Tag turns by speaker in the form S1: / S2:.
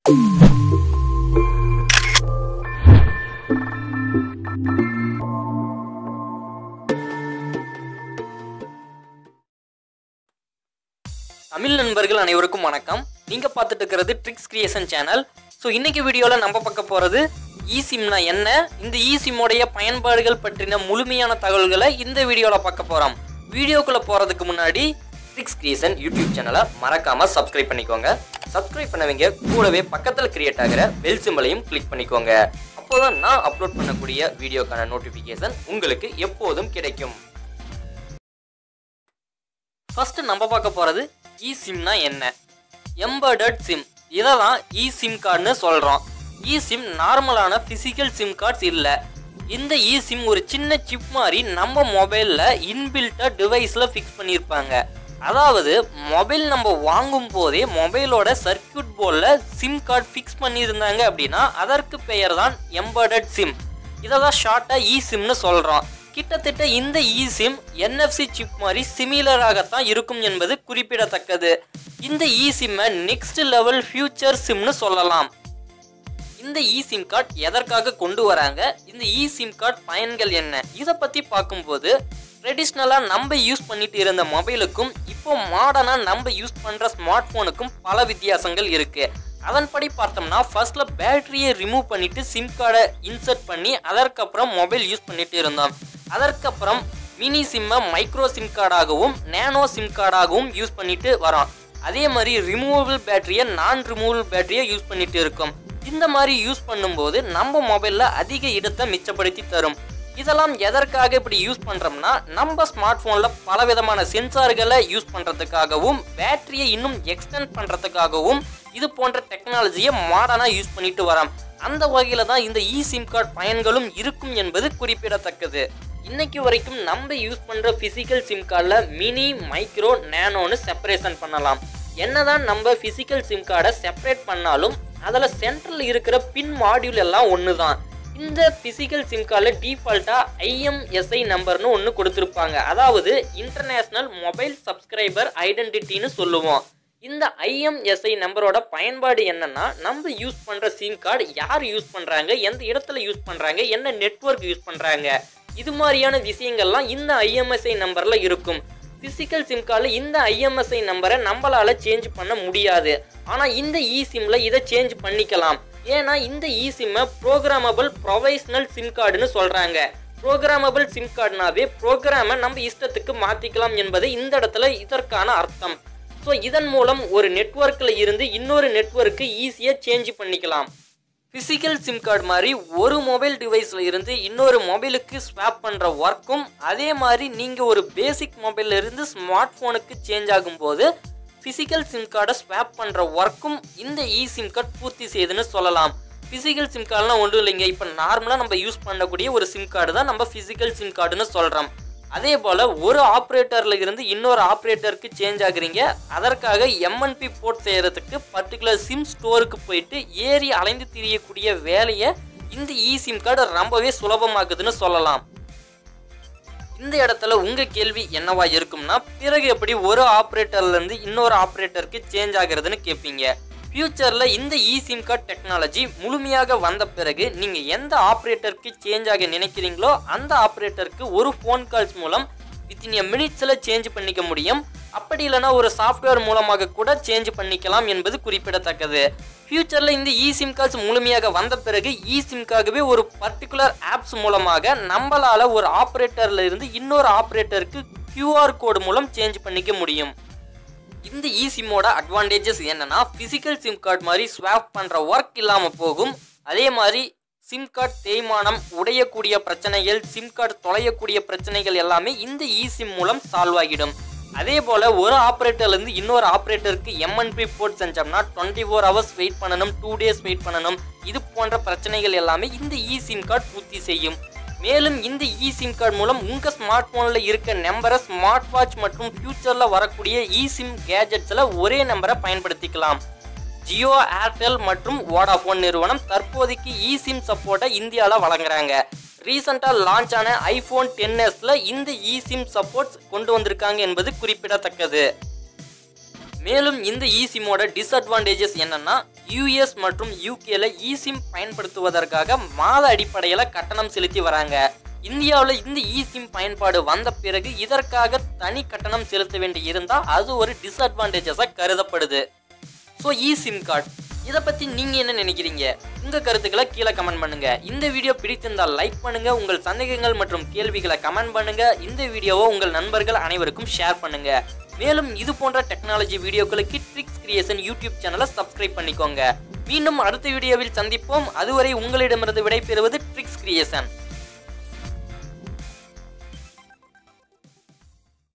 S1: தமிழ் நண்பர்கள் அனைவருக்கும் வணக்கம். நீங்க பார்த்துட்டு இருக்கிறது Trickz Creationz சேனல். ஸோ இன்னைக்கு வீடியோல நம்ம பார்க்க போறது eSimனா என்ன, இந்த eSimோடைய பயன்பாடுகள் பற்றின முழுமையான தகவல்களை இந்த வீடியோல பார்க்க போறோம். வீடியோக்குள்ள போறதுக்கு முன்னாடி Trickz Creationz யூடியூப் சேனலை மறக்காம சப்ஸ்கிரைப் பண்ணிக்கோங்க. சப்ஸ்கிரைப் பண்ணவங்க கூடவே பக்கத்தில் கிரியேட் ஆகிற பெல் சிம்பலையும் கிளிக் பண்ணிக்கோங்க. அப்போதான் நான் அப்லோட் பண்ணக்கூடிய வீடியோக்கான நோட்டிஃபிகேஷன் உங்களுக்கு எப்போதும் கிடைக்கும். ஃபர்ஸ்ட் நம்ம பார்க்க போறது eSimனா என்ன. எம்பெடட் சிம், இதெல்லாம் eSim கார்டுன்னு சொல்றோம். eSim நார்மலான பிசிக்கல் சிம் கார்ட்ஸ் இல்லை. இந்த eSim ஒரு சின்ன சிப் மாதிரி நம்ம மொபைலில் இன்பில்ட்டாக டிவைஸில் ஃபிக்ஸ் பண்ணியிருப்பாங்க. அதாவது மொபைல் நம்ம வாங்கும் போதே மொபைலோட சர்க்கியூட் போர்டில் சிம் கார்டு ஃபிக்ஸ் பண்ணியிருந்தாங்க அப்படின்னா அதற்கு பெயர் தான் எம்பெடட் சிம். இதை தான் ஷார்ட்டாக eSimனு சொல்கிறோம். கிட்டத்தட்ட இந்த eSim NFC சிப் மாதிரி சிமிலராகத்தான் இருக்கும் என்பது குறிப்பிடத்தக்கது. இந்த eSimஐ நெக்ஸ்ட் லெவல் ஃபியூச்சர் சிம்னு சொல்லலாம். இந்த eSim கார்டு எதற்காக கொண்டு வராங்க, இந்த eSim கார்டு பயன்கள் என்ன, இதை பற்றி பார்க்கும்போது ட்ரெடிஷ்னலாக நம்ம யூஸ் பண்ணிட்டு இருந்த மொபைலுக்கும் இப்போ மாடர்னாக நம்ம யூஸ் பண்ணுற ஸ்மார்ட் ஃபோனுக்கும் பல வித்தியாசங்கள் இருக்குது. அதன்படி பார்த்தோம்னா ஃபர்ஸ்ட்ல பேட்டரியை ரிமூவ் பண்ணிட்டு சிம் கார்டை இன்சர்ட் பண்ணி அதற்கப்புறம் மொபைல் யூஸ் பண்ணிட்டு இருந்தோம். அதற்கப்புறம் மினி சிம்மை மைக்ரோ சிம் கார்டாகவும் நேனோ சிம் கார்டாகவும் யூஸ் பண்ணிட்டு வரோம். அதே மாதிரி ரிமூவபிள் பேட்டரியை நான் ரிமூவபிள் பேட்டரியை யூஸ் பண்ணிட்டு இருக்கோம். இந்த மாதிரி யூஸ் பண்ணும்போது நம்ம மொபைலில் அதிக இடத்தை மிச்சப்படுத்தி தரும். இதெல்லாம் எதற்காக இப்படி யூஸ் பண்ணுறோம்னா நம்ம ஸ்மார்ட் ஃபோனில் பலவிதமான சென்சார்களை யூஸ் பண்ணுறதுக்காகவும் பேட்டரியை இன்னும் எக்ஸ்டெண்ட் பண்ணுறதுக்காகவும் இது போன்ற டெக்னாலஜியை மாடர்னாக யூஸ் பண்ணிட்டு வரோம். அந்த வகையில் தான் இந்த eSim கார்டு பயன்களும் இருக்கும் என்பது குறிப்பிடத்தக்கது. இன்னைக்கு வரைக்கும் நம்ம யூஸ் பண்ணுற ஃபிசிக்கல் சிம் கார்டில் மினி, மைக்ரோ, நேனோன்னு செப்பரேஷன் பண்ணலாம். என்னதான் நம்ம ஃபிசிக்கல் சிம் கார்டை செப்பரேட் பண்ணாலும் அதில் சென்ட்ரல் இருக்கிற பின் மாடியூல் எல்லாம் ஒன்று தான். இந்த பிசிக்கல் சிம் கார்டில் டிஃபால்ட்டாக IMSI நம்பர்னு ஒன்று கொடுத்துருப்பாங்க. அதாவது இன்டர்நேஷ்னல் மொபைல் சப்ஸ்கிரைபர் ஐடென்டிட்டின்னு சொல்லுவோம். இந்த IMSI நம்பரோட பயன்பாடு என்னன்னா, நம்ம யூஸ் பண்ணுற சிம் கார்டு யார் யூஸ் பண்ணுறாங்க, எந்த இடத்துல யூஸ் பண்ணுறாங்க, என்ன நெட்வொர்க் யூஸ் பண்ணுறாங்க, இது மாதிரியான விஷயங்கள்லாம் இந்த IMSI நம்பரில் இருக்கும். பிசிக்கல் சிம் கார்டில் இந்த IMSI நம்பரை நம்மளால் சேஞ்ச் பண்ண முடியாது. ஆனால் இந்த eSimல இதை சேஞ்ச் பண்ணிக்கலாம். ஏன்னா இந்த eSimஐ ப்ரோக்ராமபிள் ப்ரொஃபஷனல் சிம் கார்டுன்னு சொல்கிறாங்க. ப்ரோக்ராமபிள் சிம் கார்டுனாவே ப்ரோக்ராமை நம்ம இஷ்டத்துக்கு மாற்றிக்கலாம் என்பது இந்த இடத்துல இதற்கான அர்த்தம். ஸோ இதன் மூலம் ஒரு நெட்வொர்க்கில் இருந்து இன்னொரு நெட்வொர்க்கு ஈஸியாக சேஞ்ச் பண்ணிக்கலாம். ஃபிசிக்கல் சிம் கார்டு மாதிரி ஒரு மொபைல் டிவைஸில் இருந்து இன்னொரு மொபைலுக்கு ஸ்வாப் பண்ணுற ஒர்க்கும் அதே மாதிரி நீங்கள் ஒரு பேசிக் மொபைலில் இருந்து ஸ்மார்ட் ஃபோனுக்கு சேஞ்ச் ஆகும்போது ஃபிசிக்கல் சிம் கார்டை ஸ்வாப் பண்ணுற ஒர்க்கும் இந்த eSim கார்டு பூர்த்தி செய்யுதுன்னு சொல்லலாம். ஃபிசிக்கல் சிம் கார்டுலாம் ஒன்றும் இல்லைங்க, இப்போ நார்மலாக நம்ம யூஸ் பண்ணக்கூடிய ஒரு சிம் கார்டு தான் நம்ம ஃபிசிக்கல் சிம் கார்டுன்னு சொல்கிறோம். அதே போல் ஒரு ஆப்ரேட்டரில் இருந்து இன்னொரு ஆப்ரேட்டருக்கு சேஞ்ச் ஆகுறீங்க. அதற்காக MNP போர்ட் செய்கிறதுக்கு பர்டிகுலர் சிம் ஸ்டோருக்கு போயிட்டு ஏறி அலைந்து திரியக்கூடிய வேலையை இந்த eSim கார்டு ரொம்பவே சுலபமாக்குதுன்னு சொல்லலாம். இந்த இடத்துல உங்கள் கேள்வி என்னவா இருக்கும்னா, பிறகு எப்படி ஒரு ஆப்ரேட்டர்லேருந்து இன்னொரு ஆப்ரேட்டருக்கு சேஞ்ச் ஆகிறதுன்னு கேட்பீங்க. ஃபியூச்சரில் இந்த eSim கார்டு டெக்னாலஜி முழுமையாக வந்த பிறகு நீங்கள் எந்த ஆப்ரேட்டருக்கு சேஞ்ச் ஆக நினைக்கிறீங்களோ அந்த ஆப்ரேட்டருக்கு ஒரு ஃபோன் கால்ஸ் மூலம் வித்தின் மினிட்ஸில் சேஞ்ச் பண்ணிக்க முடியும். அப்படி இல்லைனா ஒரு சாஃப்ட்வேர் மூலமாக கூட சேஞ்ச் பண்ணிக்கலாம் என்பது குறிப்பிடத்தக்கது. ஃபியூச்சரில் இந்த eSim கார்ட்ஸ் முழுமையாக வந்த பிறகு eSimக்காகவே ஒரு பர்டிகுலர் ஆப்ஸ் மூலமாக நம்மளால் ஒரு ஆப்ரேட்டரில் இருந்து இன்னொரு ஆப்ரேட்டருக்கு QR கோடு மூலம் சேஞ்ச் பண்ணிக்க முடியும். இந்த eSimோட அட்வான்டேஜஸ் என்னன்னா, பிசிக்கல் சிம் கார்டு மாதிரி ஸ்வாப் பண்ணுற ஒர்க் இல்லாமல் போகும். அதே மாதிரி சிம் கார்டு தேய்மானம், உடையக்கூடிய பிரச்சனைகள், சிம் கார்டு தொலையக்கூடிய பிரச்சனைகள் எல்லாமே இந்த eSim மூலம் சால்வ் ஆகிடும். அதே போல் ஒரு ஆப்ரேட்டர்லேருந்து இன்னொரு ஆப்ரேட்டருக்கு MNP போர்ட் செஞ்சோம்னா 24 ஹவர்ஸ் வெயிட் பண்ணணும், 2 டேஸ் வெயிட் பண்ணணும். இது போன்ற பிரச்சனைகள் எல்லாமே இந்த eSim கார்டு பூர்த்தி செய்யும். மேலும் இந்த eSim கார்டு மூலம் உங்கள் ஸ்மார்ட் ஃபோனில் இருக்க நம்பரை ஸ்மார்ட் வாட்ச் மற்றும் ஃபியூச்சரில் வரக்கூடிய eSim கேஜெட்ஸில் ஒரே நம்பரை பயன்படுத்திக்கலாம். ஜியோ, ஏர்டெல் மற்றும் வோடாஃபோன் நிறுவனம் தற்போதைக்கு eSim சப்போர்ட்டை இந்தியாவில் வழங்குறாங்க. ரீசெண்டாக லான்ச் ஆன iPhone XSல இந்த eSim சப்போர்ட்ஸ் கொண்டு வந்திருக்காங்க என்பது குறிப்பிடத்தக்கது. மேலும் இந்த eSIM-ஓட டிஸ்அட்வான்டேஜஸ் என்னன்னா US மற்றும் UKல eSIM பயன்படுத்துவதற்காக மாத அடிப்படையில் கட்டணம் செலுத்தி வராங்க. இந்தியாவில் இந்த eSIM பயன்பாடு வந்த பிறகு இதற்காக தனி கட்டணம் செலுத்த வேண்டி இருந்தால் அது ஒரு டிஸ்அட்வான்டேஜஸாக கருதப்படுது. ஸோ eSIM கார்டு இதை பற்றி நீங்கள் என்ன நினைக்கிறீங்க? உங்கள் கருத்துக்களை கீழே கமெண்ட் பண்ணுங்கள். இந்த வீடியோ பிடித்திருந்தால் லைக் பண்ணுங்கள். உங்கள் சந்தேகங்கள் மற்றும் கேள்விகளை கமெண்ட் பண்ணுங்கள். இந்த வீடியோவை உங்கள் நண்பர்கள் அனைவருக்கும் ஷேர் பண்ணுங்கள். மேலும் இது போன்ற டெக்னாலஜி வீடியோக்களுக்கு Trickz Creationz யூடியூப் சேனலை சப்ஸ்கிரைப் பண்ணிக்கோங்க. மீண்டும் அடுத்த வீடியோவில் சந்திப்போம். அதுவரை உங்களிடமிருந்து விடைபெறுவது Trickz Creationz.